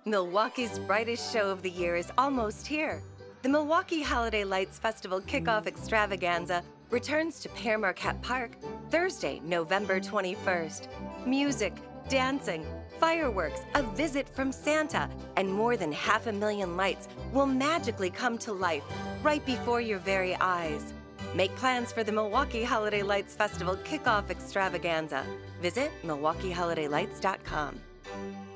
Milwaukee's brightest show of the year is almost here. The Milwaukee Holiday Lights Festival Kickoff Extravaganza returns to Pere Marquette Park Thursday, November 21st. Music, dancing, fireworks, a visit from Santa, and more than 500,000 lights will magically come to life right before your very eyes. Make plans for the Milwaukee Holiday Lights Festival Kickoff Extravaganza. Visit MilwaukeeHolidayLights.com.